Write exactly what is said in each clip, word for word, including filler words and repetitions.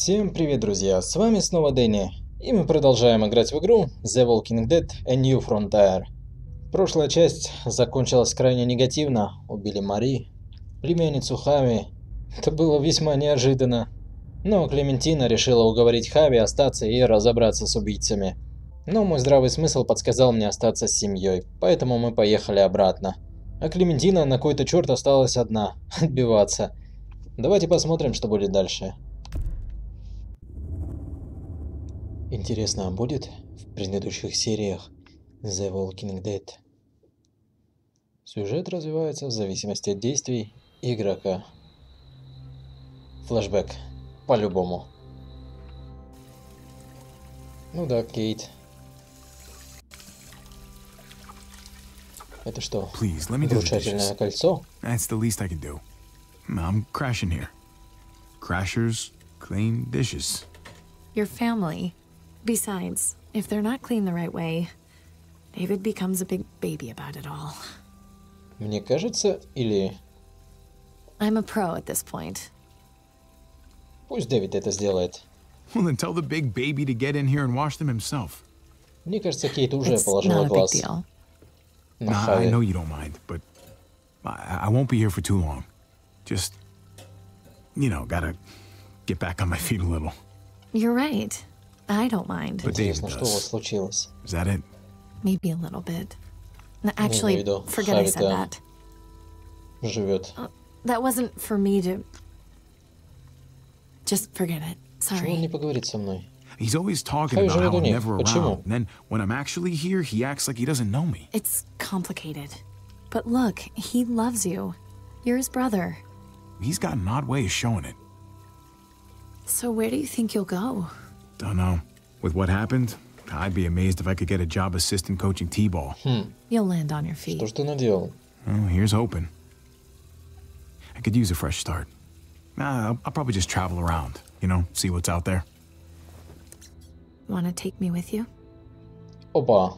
Всем привет, друзья, с вами снова Дэнни, и мы продолжаем играть в игру The Walking Dead: A New Frontier. Прошлая часть закончилась крайне негативно, убили Мари, племянницу Хави. Это было весьма неожиданно. Но Клементина решила уговорить Хави остаться и разобраться с убийцами. Но мой здравый смысл подсказал мне остаться с семьей, поэтому мы поехали обратно. А Клементина на кой-то черт осталась одна, отбиваться. Давайте посмотрим, что будет дальше. Интересно, а будет в предыдущих сериях The Walking Dead? Сюжет развивается в зависимости от действий игрока. Флэшбэк. По-любому. Ну да, Кейт. Это что? Вручательное кольцо? That's the least I can do. I'm crashing here. Crashers clean dishes. Your family. Besides, if they're not clean the right way, David becomes a big baby about it all. Мне кажется, или... I'm a pro at this point. Пусть Дэвид это сделает. Well, then tell the big baby to get in here and wash them himself. Мне кажется, Кейт уже It's положила not a big глаз deal. на Nah, I Хави. know you don't mind, but I, I won't be here for too long. Just, you know, gotta get back on my feet a little. You're right. I don't mind. But David Интересно, что у вас does. случилось? Is that it? Maybe a little bit. No, actually, виду, forget I said Хави-то that. Живет. That wasn't for me to... Just forget it. Чего он Sorry. не поговорит со мной? He's always talking Хави about живет how у I'm них. never Почему? around. And then when I'm actually here, he acts like he doesn't know me. It's complicated. But look, he loves you. You're his brother. He's got an odd way of showing it. So where do you think you'll go? Don't know. With what happened, I'd be amazed if I could get a job assistant coaching T-ball. You'll land on your feet. Что ж ты наделал? Well, here's hoping. I could use a fresh start. Nah, I'll, I'll probably just travel around, you know, see what's out there. Want to take me with you? Опа.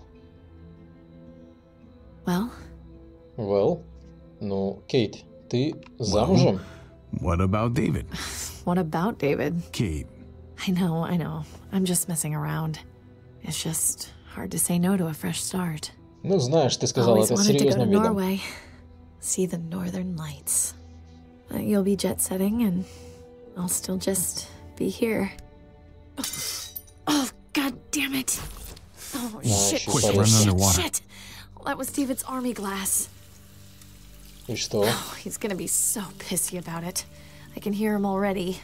Well, Well. Ну, Кейт, ты замужем? What about David? what about David? Kate, I know, I know. I'm just messing around. It's just hard to say no to a fresh start. Ну, знаешь, ты сказал Always это с wanted to go to серьезным видом. Norway, see the northern lights. Uh, you'll be jet setting, and I'll still just be here. Oh, god damn it! Oh shit! Quick, shit, run shit, underwater. shit! That was David's army glass. И что? Oh, he's gonna be so pissy about it. I can hear him already.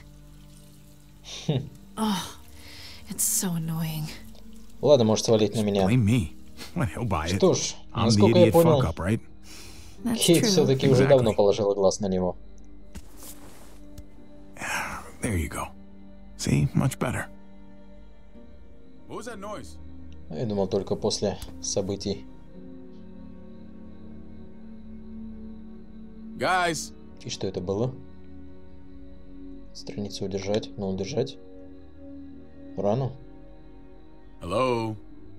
Oh, it's so annoying. Ладно, может свалить на меня. blame me. When he'll buy it. Что ж, I'm the насколько я idiot понял, fuck up, right? That's Кейт true. все-таки уже Exactly. давно положила глаз на него. There you go. See, much better. What was that noise? Я думал только после событий. Guys, И что это было? Страницу удержать, но удержать. Рану. hello.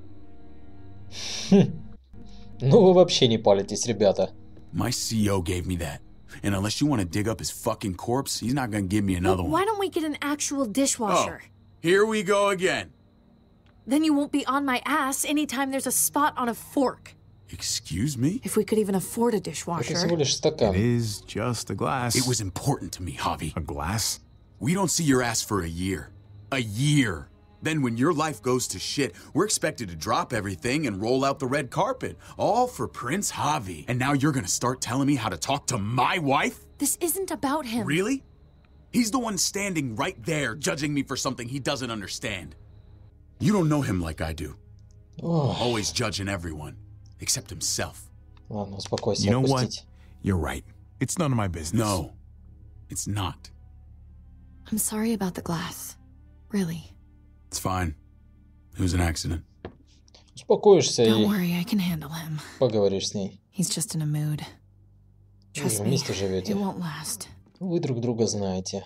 Ну вы вообще не палитесь, ребята. My C O gave me that. And unless you want to dig up his fucking corpse, he's not gonna give me another Why one. don't we get an actual Oh, dishwasher? here we go again. Then you won't be on my ass anytime there's a spot on a fork. Excuse me? If we could even afford a Это всего dishwasher. лишь It стакан. is just a glass. It was important to me, Javi. a glass. We don't see your ass for a year. A year. Then when your life goes to shit, we're expected to drop everything and roll out the red carpet. All for Prince Javi. And now you're gonna start telling me how to talk to my wife? This isn't about him. Really? He's the one standing right there, judging me for something he doesn't understand. You don't know him like I do. Ох, Always judging everyone, except himself. ладно, успокойся, You know what? отпустить. You're right. It's none of my business. No, it's not. I'm sorry about the glass. Really. It's fine. It was an accident. Успокоишься Don't и worry, I can handle him. поговоришь с ней. He's just in a mood. Вы Trust же me, вместе it живете. won't last. Вы друг друга знаете.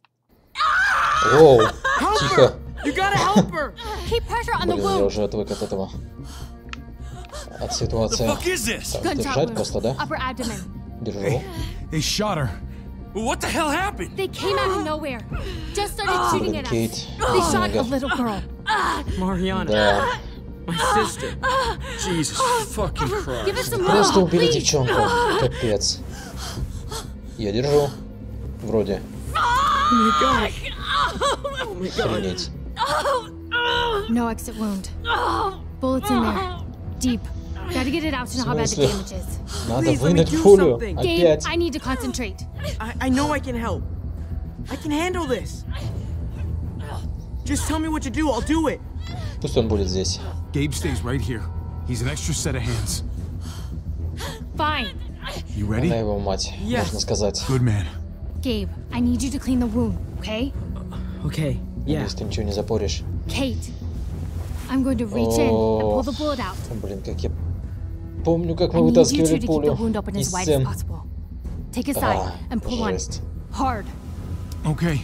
Оу, тихо. You gotta help her! Keep pressure on the Блин, я wound. уже отвык от этого. От The ситуации. fuck is this? Так, Gunshot держать wound. просто, да? Upper abdomen. Держу. They shot her. What the hell happened? They came out of nowhere. Just started shooting Блин, at us. Кейт. They О shot май a гад. little girl. Mariana, Да. my sister. Jesus fucking Give us Christ. some Просто room, убили please. девчонку. Капец. Я держу. Вроде. Oh my god. Oh my god. Охренеть. No exit wound. Bullets in there. Deep. Gotta get it out to know how bad the смысле? damage is. Надо Please, let me вынуть do пулю. something. Gabe, Опять. I need to concentrate. I, I know I can help. I can handle this. Just tell me what to do, I'll do it. Пусть он будет здесь. Gabe stays right here. He's an extra set of hands. Fine. You Она ready? его мать, Yes. можно сказать. Good man. Gabe, I need you to clean the wound, okay? Okay, yeah. Если ты ничего не запоришь. Kate, I'm going to reach in and pull the bullet out. Блин, как я помню, как I мы need you two вытаскивали to keep the пулю wound open из as wide as стен. possible. Take a side А, and pull on жесть. hard. Okay.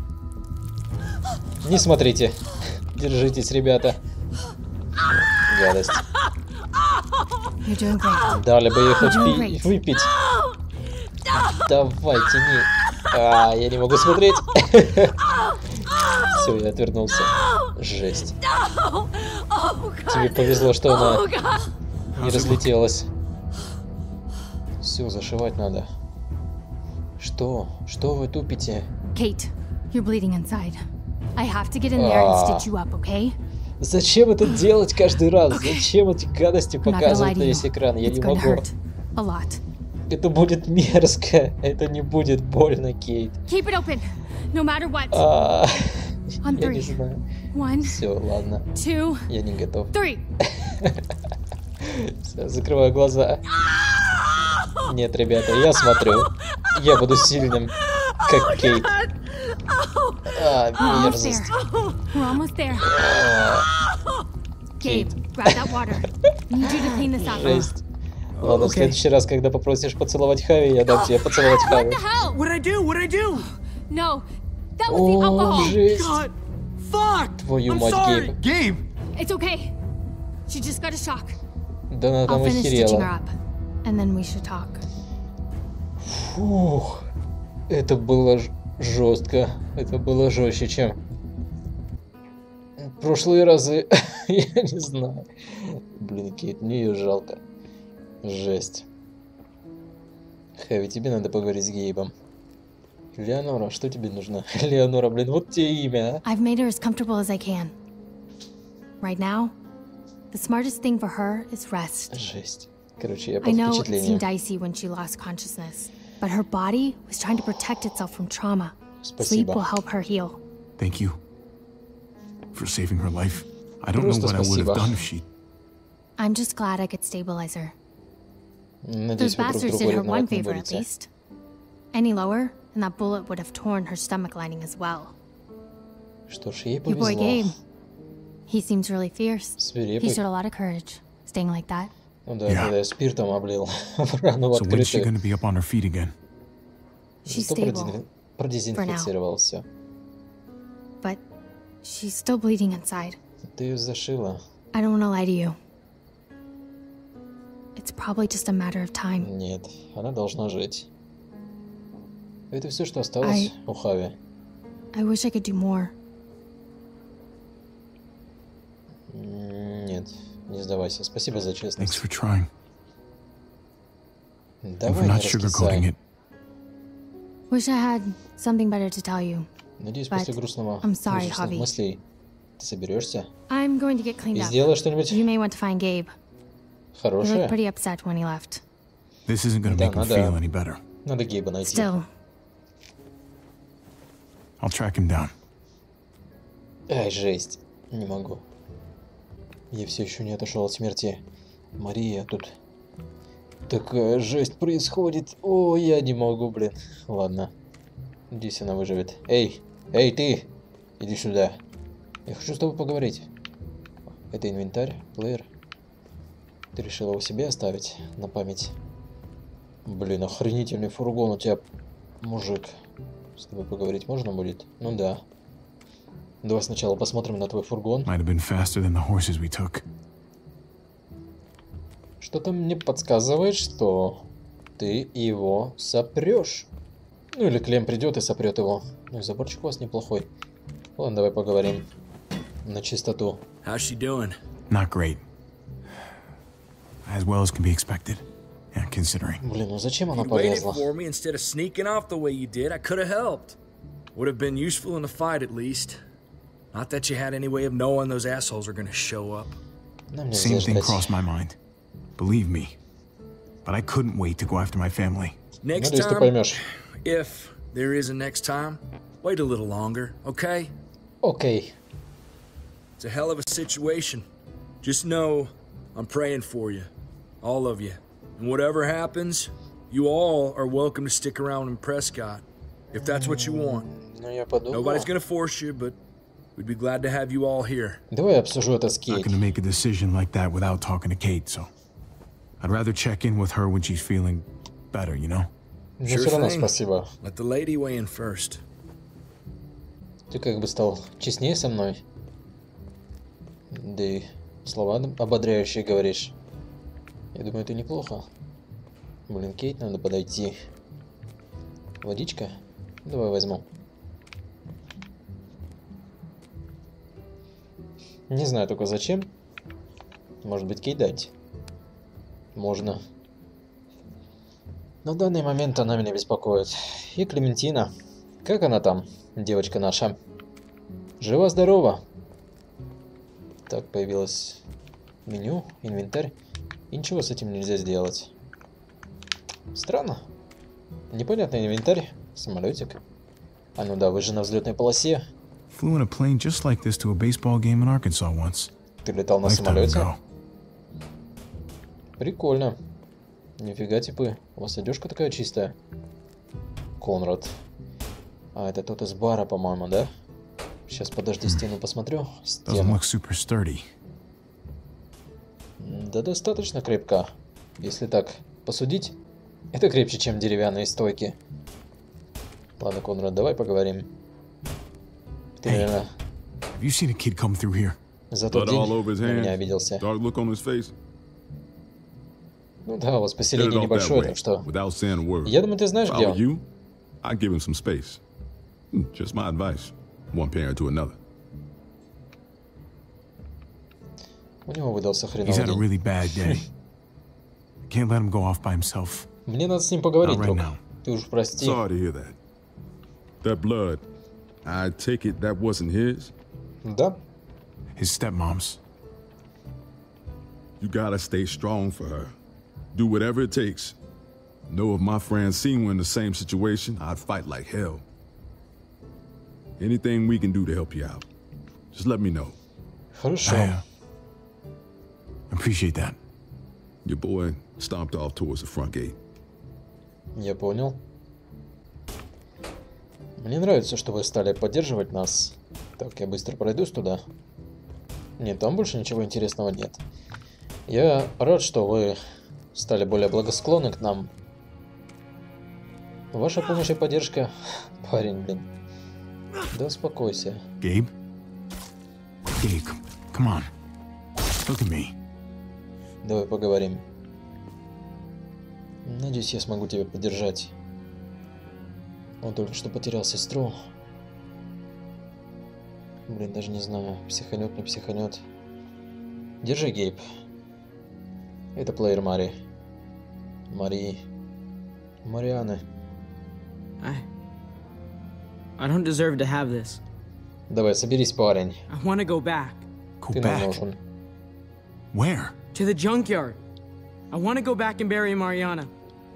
Не смотрите. Держитесь, ребята. Гадость. You're doing great. Дали бы ей хоть You're пи- great. выпить. Давай, тяни. А, я не могу смотреть. Все, я отвернулся. Жесть. Тебе повезло, что она не разлетелась. Все, зашивать надо. Что? Что вы тупите? Kate, you're bleeding inside. I have to get in there and stitch you up, okay? Зачем это делать каждый раз? Зачем эти гадости I'm not gonna lie показывать to на you. весь экран? Я It's не gonna могу. hurt a lot. Это будет мерзко. Это не будет больно, Кейт. Keep it open, no matter what. А, On я не three. знаю. One, Все, ладно. two, Я не готов. three. Всё, закрываю глаза. Нет, ребята, я смотрю. Я буду сильным, как Кейт. А, We're almost мерзость. there. We're almost there. А, Gabe, Kate. grab that water. Need you to clean this up. жесть. Ладно, в Окей. следующий раз, когда попросишь поцеловать Хави, я дам тебе поцеловать Хави. What the hell? What'd I do? What'd I do? No, that was the О, alcohol. жесть. God. Fuck. Твою I'm мать, sorry. Гейб. Gabe! It's okay. She just got a shock. Да она там I'll finish stitching her охерела. up, and then we should talk. Фух. Это было ж- жестко. Это было жестче, чем прошлые разы. Я не знаю. Блин, Кейт, мне ее жалко. Жесть. Хэви, тебе надо поговорить с Гейбом. Леонора, что тебе нужно? Леонора, блин, вот тебе имя, а? I've made her as comfortable as I can. Right now, the smartest thing for her is rest. Жесть. Короче, я I под know it впечатлением. seemed dicey when she lost consciousness, but her body was trying to protect itself from trauma. Sleep will Спасибо. help her heal. Thank you for saving her life. I don't know Просто what I would have спасибо. done if she... I'm just glad I could stabilize her. Надеюсь, Those вы друг bastards другу did her one ревновать не favor at будете. least. Any lower, and that bullet would have torn her stomach lining as well. Что ж, ей Your boy Gabe. повезло. He seems really fierce. He Свирепый. showed a lot of courage, staying like that. Ну да, Я. когда я спиртом облил в рану в So when's she открытую. gonna be up on her feet again? She's Зато stable, продезин- продезинфицировал все. but she's still bleeding inside. Ты ее зашила. I don't want to lie to you. It's probably just a matter of time. Нет, она должна жить. Это все, что осталось I- у Хави. I wish I could do more. М, Нет, не сдавайся. Спасибо за Thanks честность. for trying. And for Давай не not sugarcoating раскисай. it. Wish I had something better to tell you. Надеюсь, But после грустного I'm sorry, грустных Javi. мыслей ты соберешься I'm going to get cleaned и up. сделаешь что-нибудь You may want to find Gabe. He looked хорошее. pretty upset when he left. This isn't gonna Да, make him надо- feel any better. Надо Гейба найти. Still, I'll track him down. Ай, жесть. Не могу. Я все еще не отошел от смерти. Мария, тут такая жесть происходит. О, я не могу, блин. Ладно. Надеюсь, она выживет. Эй, эй, ты! Иди сюда. Я хочу с тобой поговорить. Это инвентарь, плеер. Ты решила его себе оставить на память? Блин, охренительный фургон у тебя, мужик. С тобой поговорить можно будет? Ну да. Давай сначала посмотрим на твой фургон. Might have been faster than the horses we took. Что-то мне подсказывает, что ты его сопрешь. Ну или Клем придет и сопрет его. Ну и заборчик у вас неплохой. Ладно, давай поговорим. На чистоту. How's she doing? Not great. As well as can be expected. Yeah, considering. Блин, ну зачем она You waited полезла? for me instead of sneaking off the way you did. I could have helped. Would have been useful in a fight at least. Not that you had any way of knowing those assholes are gonna show up. Нам Same нельзя thing ждать. crossed my mind. Believe me. But I couldn't wait to go after my family. Next Надеюсь, ты time, поймешь. if there is a next time, wait a little longer, okay? Окей. It's a hell of a situation. Just know I'm praying for you. All of you. And whatever happens, you all are welcome to stick around in Prescott. If that's what you want. Ну я подумал. Nobody's gonna force you, but we'd be glad to have you all here. Давай я обсужу это с Not Кейт. gonna make a decision like that without talking to Kate, so I'd rather check in with her when she's feeling better, you know? Но Sure все равно thing. спасибо. Let the lady weigh in first. Ты как бы стал честнее со мной. Да и слова ободряющие говоришь. Я думаю, это неплохо. Блин, Кейт, надо подойти. Водичка? Давай возьму. Не знаю только зачем. Может быть, Кейт дать? Можно. Но в данный момент она меня беспокоит. И Клементина. Как она там, девочка наша? Жива-здорова. Так, появилось меню, инвентарь. И ничего с этим нельзя сделать. Странно. Непонятный инвентарь. Самолетик. А ну да, вы же на взлетной полосе. Flew in a plane just like this to a baseball game in Arkansas once. Ты летал на Lifetime самолете? ago. Прикольно. Нифига типа. У вас одежка такая чистая. Конрад. А, это тот из бара, по-моему, да? Сейчас, подожди, стену посмотрю. Doesn't Стену. look super sturdy. Да достаточно крепка. Если так посудить, это крепче, чем деревянные стойки. Ладно, Конрад, давай поговорим. Ты, Эй. наверное, Have you seen a kid come through here? за тот Blood день all over his на меня hands. обиделся. Dark look on his face. Ну да, у вас Get it поселение off that небольшое, way, так что... without saying a word. Я думаю, ты знаешь, If где I were он. you, I'd give him some space. Hmm, Just my advice. One parent to another. У него выдался He's хреновый had a день. really bad day. Can't let him go off by himself. Мне надо с ним поговорить, Not right друг. now. Ты уж прости. Sorry to hear that. That blood, I take it that wasn't his? Да? His stepmom's. You gotta stay strong for her. Do whatever it takes. Know if my friend seen were in the same situation, I'd fight like hell. Anything we can do to help you out, just let me know. Хорошо. I uh, appreciate that. Your boy stomped off towards the front gate. Я понял. Мне нравится, что вы стали поддерживать нас. Так, я быстро пройдусь туда. Нет, там больше ничего интересного нет. Я рад, что вы стали более благосклонны к нам. Ваша помощь и поддержка... Парень, блин. Да успокойся. Gabe? Gabe, c- come on. Look at me. Давай поговорим. Надеюсь, я смогу тебя поддержать. Он только что потерял сестру. Блин, даже не знаю, психанет, не психанет. Держи, Гейб. Это плеер Мари. Мари. Марианы. I. I don't deserve to have this. Давай, соберись, парень. I want to go back Go Ты нам back. нужен. Where? to the junkyard. I want to go back and bury Mariana.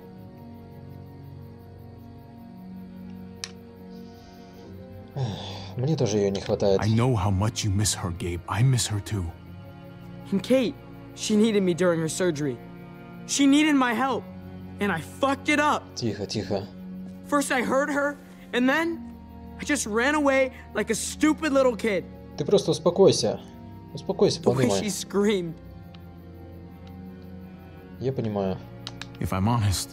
Мне тоже ее не хватает. I know how much you miss her, Gabe. I miss her too. And Kate, she needed me during her surgery. She needed my help, and I fucked it up. Тихо, тихо. First I hurt her, and then I just ran away like a stupid little kid. Ты просто успокойся. Успокойся, The way подумай. she screamed. Я понимаю. If I'm honest,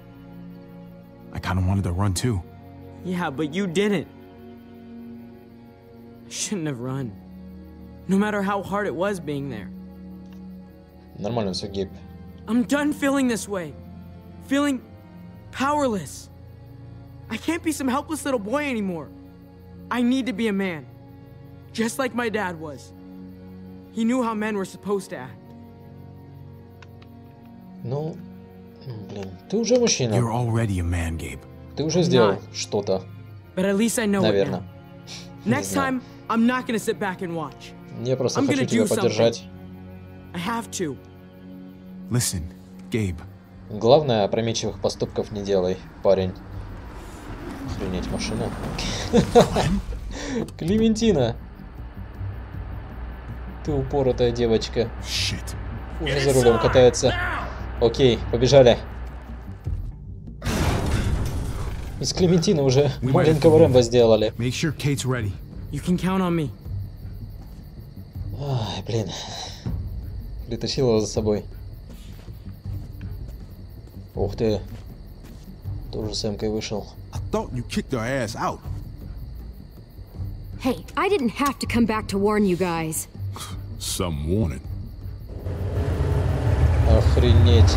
I kind of wanted to run too. Yeah, but you didn't. I shouldn't have run. No matter how hard it was being there. Нормально все, Гейб. I'm done feeling this way. Feeling powerless. I can't be some helpless little boy anymore. I need to be a man. Just like my dad was. He knew how men were supposed to act. Ну, блин, ты уже мужчина. You're already a man, Gabe. Ты уже сделал что-то. But at least I know Наверное. it now. Next time, I'm not gonna sit back and watch. Я просто I'm хочу gonna тебя do поддержать. I have to. Listen, Gabe. Главное, опрометчивых поступков не делай, парень. Охренеть, машина. Клементина. Ты упоротая девочка. Shit. Уже за рулем катается. Окей, побежали. Из Клементины уже маленького Рэмбо сделали. Make sure Kate's ready. You can count on me. Ай, блин. Притащил его за собой. Ух ты. Тоже с эмкой вышел. I thought you kicked her ass out. Hey, I didn't have to come back to warn you guys. Some warning. Охренеть.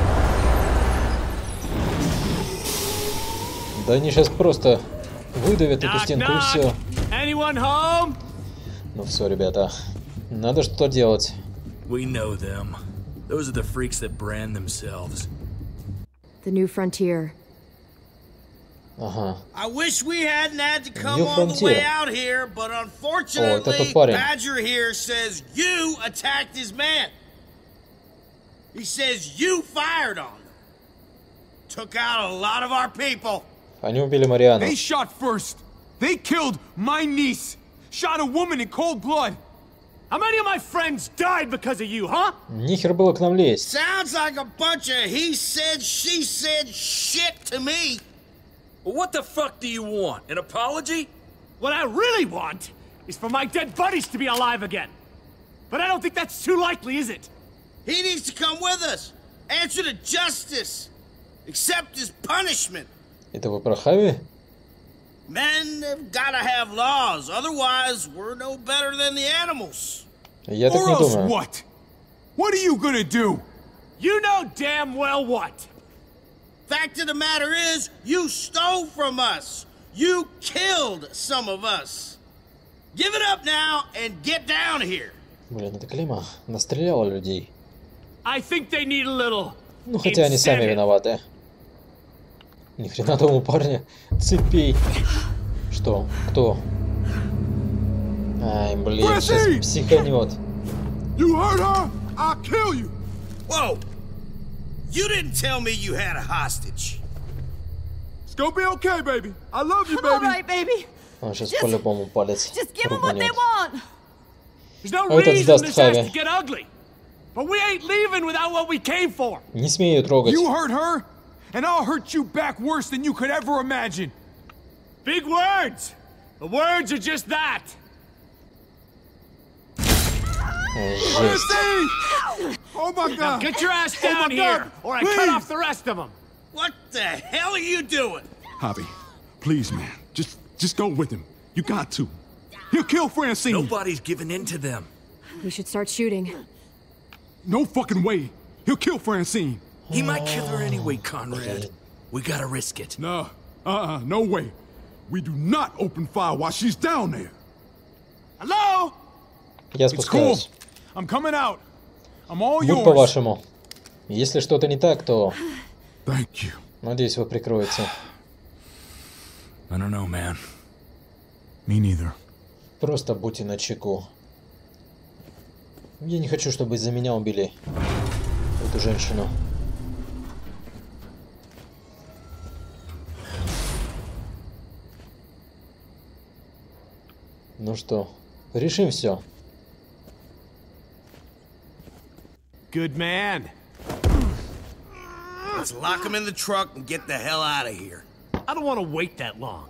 Да они сейчас просто выдавят эту стенку и все. Ну все, ребята. Надо что-то делать. We know them. Those are the freaks that brand themselves. The New Frontier. Ага. I wish we hadn't had to come New all the Frontier. way out here, but unfortunately, тот парень. Badger here says you attacked his man. He says you fired on them. Took out a lot of our people. Они убили Мариану. They shot first. They killed my niece. Shot a woman in cold blood. How many of my friends died because of you, huh? Нихер было к нам лезть. Sounds like a bunch of he said, she said shit to me. Well, what the fuck do you want? An apology? What I really want is for my dead buddies to be alive again. But I don't think that's too likely, is it? He needs to come with us. Answer to justice. Accept his punishment. Это вы про Хави? Men have gotta have laws, otherwise we're no better than the animals. Я так Or не else думаю. what? What are you gonna do? You know damn well what. Fact of the matter is, you stole from us. You killed some of us. Give it up now and get down here. Блин, это Клима настреляла людей. I think they need a little. Ну хотя они сами виноваты. Ни хрена тому парня цепей. Что? Кто? Ай, блин, сейчас психанет. You hurt her? I'll kill you. Whoa! You didn't tell me you had a hostage. It's gonna be okay, baby. I love you, baby. All right, baby. Он сейчас по-любому палец Just give them what they рубанет. want. There's no А этот reason сдаст this has Хави. to get ugly. But we ain't leaving without what we came for. Не смей ее трогать. You hurt her, and I'll hurt you back worse than you could ever imagine. Big words. The words are just that. Ой, жесть. Oh my Now God. get your ass Oh down my here, God. or I Please. cut off the rest of them. What the hell are you doing? Javi, please, man. Just, just go with him. You got to. He'll kill Francine. Nobody's giving in to them. We should start shooting. No fucking way. He'll kill Francine. He might kill her anyway, Conrad. We gotta risk it. No. Uh-uh. No way. We do not open fire while she's down there. Hello? Я It's cool. спускаюсь. I'm coming out. I'm all Будь yours. по-вашему. Если что-то не так, то, Thank you. надеюсь, вы прикроете. I don't know, man. Me neither. Просто будьте начеку. Я не хочу, чтобы из-за меня убили эту женщину. Ну что, решим все. Good man. Let's lock him in the truck and get the hell out of here. I don't want to wait that long.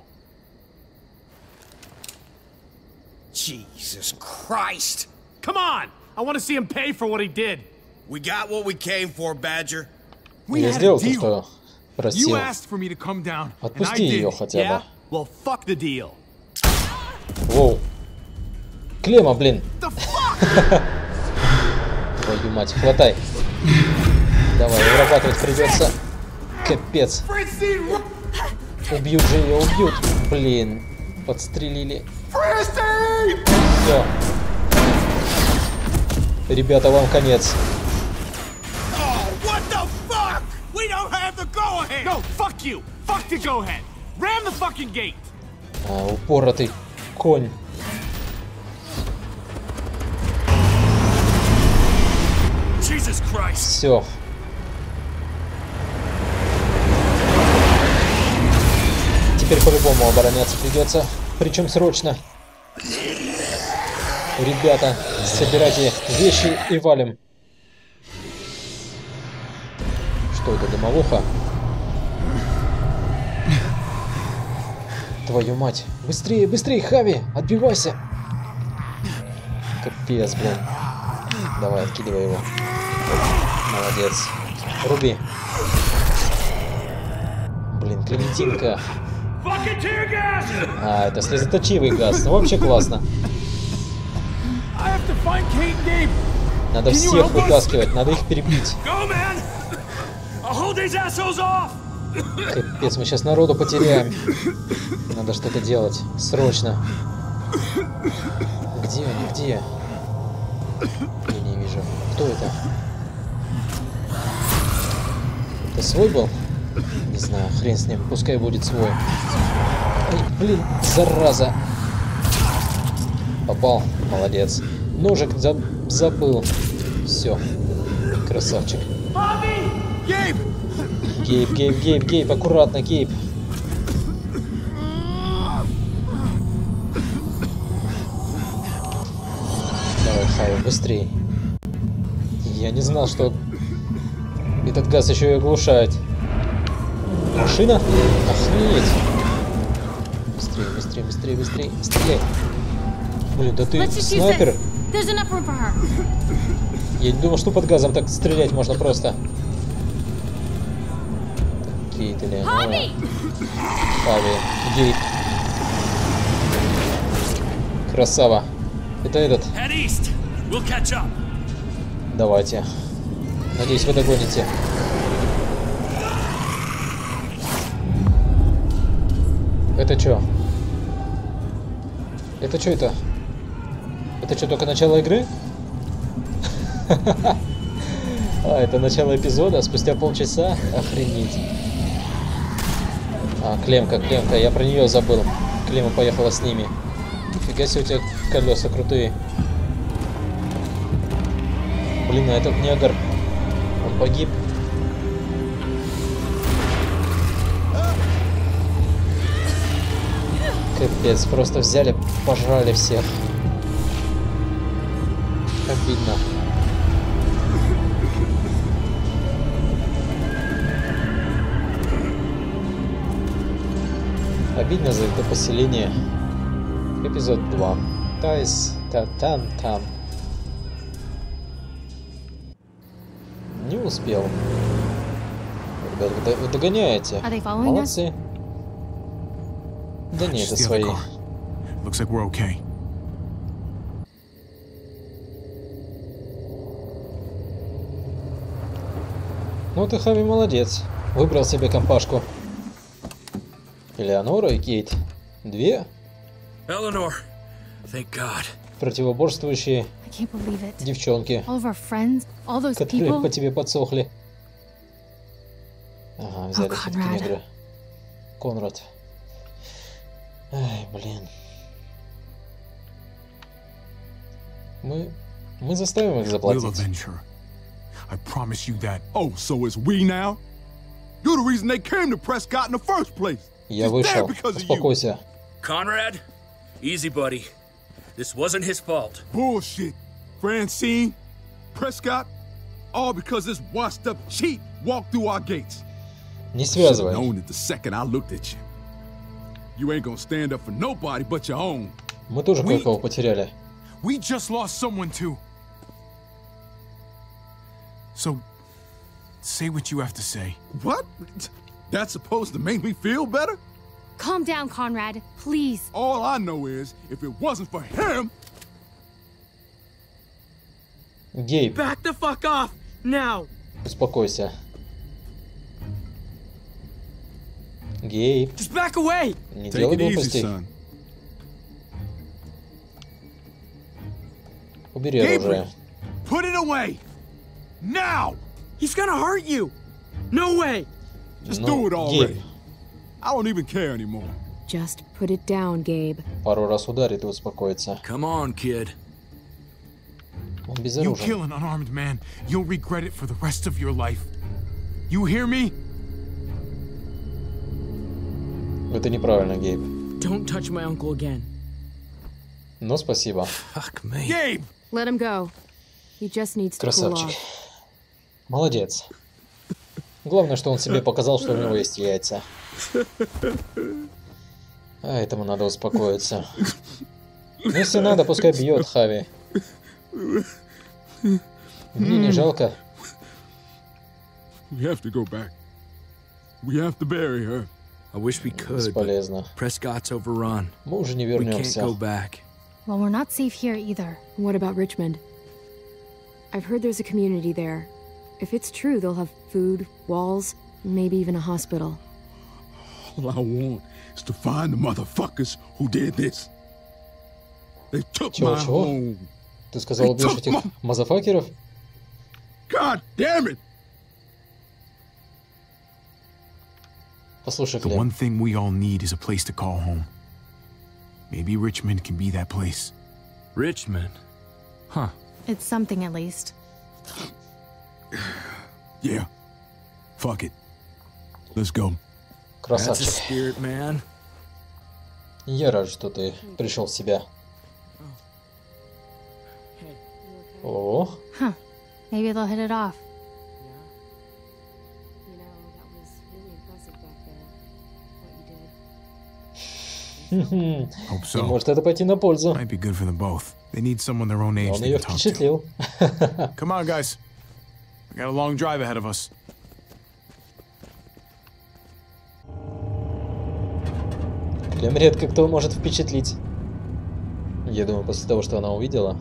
Jesus Christ. Come on. I want to see him pay for what he did. We got what we came for, Badger. We Я had a сделал то, deal. что просил. You asked for me to come down, and I Отпусти ее did. хотя Yeah? бы. Well, fuck the deal. Воу. Клема, блин. Твою мать, хватай. Давай, вырабатывать придется. Капец. Убьют же ее, убьют. Блин, подстрелили. Все. Ребята, вам конец. А, упоротый конь. Все. Теперь по-любому обороняться придется. Причем срочно. Ребята, собирайте вещи и валим. Что это, дымовуха? Твою мать. Быстрее, быстрее, Хави! Отбивайся! Капец, блин. Давай, откидывай его. Молодец. Руби. Блин, Клементинка. А, это слезоточивый газ. Ну, вообще классно. Надо всех вытаскивать, надо их перебить. Капец, мы сейчас народу потеряем. Надо что-то делать. Срочно. Где они? Где? Я не вижу. Кто это? Это свой был? Не знаю, хрен с ним. Пускай будет свой. Ай, блин, зараза. Попал. Молодец. Ножик заб забыл. Все. Красавчик. Гейб! Гейб, Гейб, Гейб, Гейб. Аккуратно, Гейб. Давай, Хави, быстрей. Я не знал, что этот газ еще и оглушает. Машина? Охренеть. Быстрее, быстрее, быстрее, быстрее. Стреляй. Блин, да ты снайпер. Я не думал, что под газом так стрелять можно просто. Кейт или... Хави! Гейт. Красава. Это этот. Давайте. Надеюсь, вы догоните. Это что? Это что это? Это что, только начало игры? А, это начало эпизода, спустя полчаса? Охренеть. А, Клемка, Клемка, я про нее забыл. Клема поехала с ними. Нифига себе, у тебя колеса крутые. Блин, а этот негр, он погиб. Капец, просто взяли, пожрали всех. Обидно. Обидно за это поселение. Эпизод два. Тайс, та-там-там. Не успел. Ребят, вы, вы догоняете. Молодцы. Да нет, это свои. Looks like we're okay. Ну ты, Хави, молодец. Выбрал себе компашку. Элеонора и Кейт. Две Eleanor, thank God. Противоборствующие девчонки, friends, которые people. по тебе подсохли. Ага, взяли Oh, все-таки негры. Конрад. Ай, блин. Мы... Мы заставим их заплатить. I promise you that. Oh, so it's we now? You're the reason they came to Prescott in the first place. Я вышел. Успокойся. Conrad, easy, buddy. This wasn't his fault. Bullshit. Francine, Prescott, all because this washed-up cheat walked through our gates. Не связывай. Known it the second I looked at you. You ain't gonna stand up for nobody but your own. Мы тоже кое-кого потеряли. We just lost someone too. So, say what you have to say. What? That's supposed to make me feel better? Calm down, Conrad, please. All I know is, if it wasn't for him... Гейб. Back the fuck off, now. Успокойся. Гейб, Just back away! не Take делай it easy, глупостей. son. Убери Gabriel, оружие. put it away! Now! He's gonna hurt you! No way! Just Ну, do it already. Гейб, I don't even care anymore. Just put it down, Gabe. пару раз ударит и успокоится. Come on, kid. Он You безоружен. kill an unarmed man, you'll regret it for the rest of your life. You hear me? Это неправильно, Гейб. Don't touch my uncle again. Но спасибо. Fuck me. Gabe! Let him go. He just needs to cool Красавчик. off. Молодец. Главное, что он себе показал, что у него есть яйца. А этому надо успокоиться. Ну, если надо, пускай бьет Хави. Мне не жалко. We have to go back. We have to bury her. I wish we could, but Бесполезно. Prescott's overrun. Мы уже не We can't вернемся. go back. Well, we're not safe here either. What about Richmond? I've heard there's a community there. If it's true, they'll have food, walls, maybe even a hospital. All I want is to find the motherfuckers who did this. They took Чего, my чего? home. Ты сказал, убьешь этих мазафакеров? God damn it! Послушай, The Клем, one thing we all need is a place to call home. Maybe Richmond can be that place. Richmond? Huh. It's something at least. Yeah. Fuck it. Let's go. That's a красавчик. spirit, man. Я рад, что ты пришел в себя. О, Huh. Maybe they'll hit it off. You know, that was really impressive back there. What you did. Hope и so. может это пойти на пользу. Might be good for them both. They need someone their own age Он they ее can talk to. впечатлил. Come on, guys. We got a long drive ahead of us. Клем редко кто может впечатлить. Я думаю, после того, что она увидела.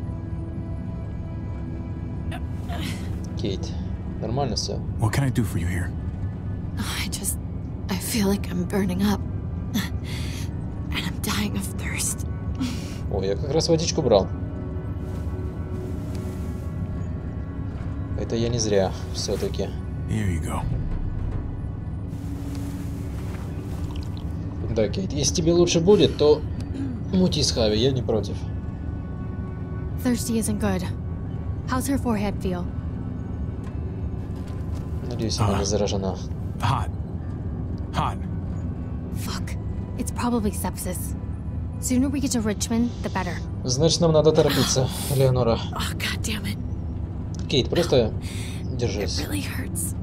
Кейт, нормально все? What can I do for you here? I just. I feel like I'm burning up. And I'm dying of thirst. О, я как раз водичку брал. Это я не зря, все-таки. Here you go. Да, Кейт, если тебе лучше будет, то мути с Хави, я не против. Thirsty isn't good. How's her forehead feel? Надеюсь, она не заражена. Hot. Hot. Fuck. It's probably sepsis. Sooner we get to Richmond, the better. Значит, нам надо торопиться, Леонора. Oh, god damn it. Кейт, просто It держись. really hurts.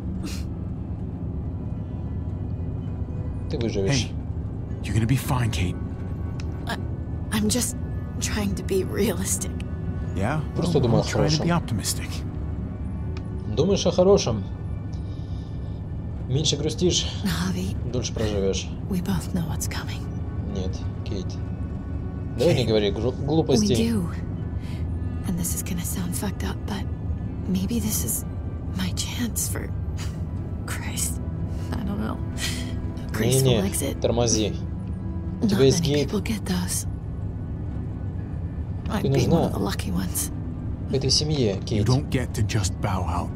Ты выживешь. Hey, you're gonna be fine, Kate. I'm just trying to be realistic. Yeah? Просто Well, думаю о I'm trying to be хорошем. optimistic. Думаешь о хорошем? Меньше грустишь, Javi, дольше проживешь. we both know what's coming. Нет, Кейт. Давай не говори гру- We глупостей. do. And this is gonna sound fucked up, but maybe this is my chance for Christ. I don't know. A graceful Не-не, exit. тормози. У Not тебя есть many Гейб. people get those. Ты I'd be one нужна of the lucky ones. этой семье, You Кейт. don't get to just bow out.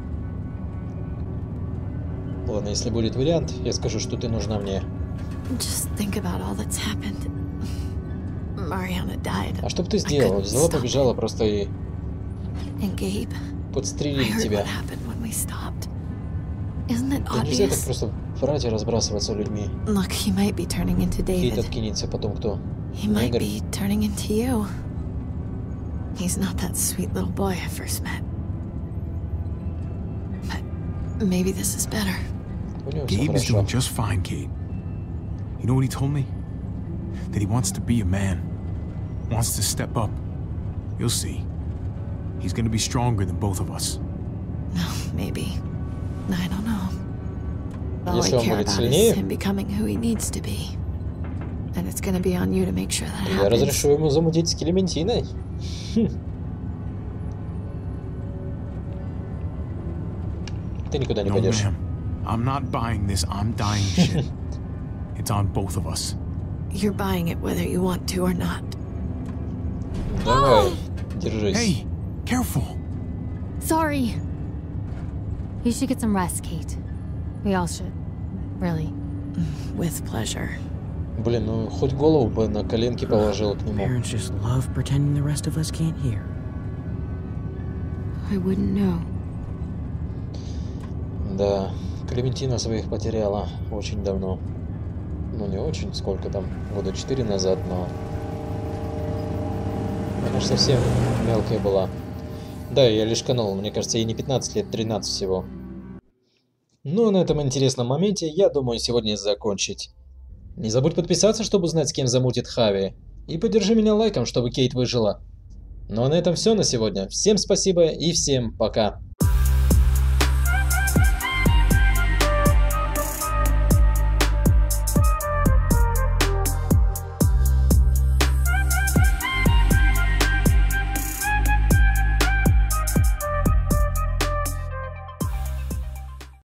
Ладно, если будет вариант, я скажу, что ты нужна мне. Just think about all that's happened. Mariana died. А что бы ты I сделала? couldn't Взяла, stop побежала просто и it. And Gabe, I подстрелили heard тебя. what happened when we stopped. Isn't it Да нельзя так obvious? просто брать и разбрасываться людьми. Look, he might be turning into Кейт David. откинется, потом кто? He might Игорь. be turning into you. He's not that sweet little boy I first met. But maybe this is better. У него все Gabe is хорошо. doing just fine, Kate. You know what he told me? That he wants to be a man. Wants to step up. You'll see. He's gonna be stronger than both of us. No, maybe. I don't know. All I Если он care будет about сильнее, is him becoming who he needs to be. And it's gonna be on you to make sure that я happens. разрешу ему замутить с Клементиной. Хм. Ты никуда не No, пойдешь. ma'am. I'm not buying this I'm dying shit. It's on both of us. You're buying it whether you want to or not. Давай, держись. Hey, careful. Sorry. You should get some rest, Kate. We all should. Really. With pleasure. Блин, ну хоть голову бы на коленки положил к нему. Parents just love pretending the rest of us can't hear. I wouldn't know. Да, Клементина своих потеряла очень давно. Ну не очень, сколько там, года четыре назад, но... Она же совсем мелкая была. Да, я лишь канул, мне кажется, ей не пятнадцать лет, тринадцать всего. Ну, на этом интересном моменте, я думаю, сегодня закончить. Не забудь подписаться, чтобы узнать, с кем замутит Хави. И поддержи меня лайком, чтобы Кейт выжила. Ну а на этом все на сегодня. Всем спасибо и всем пока.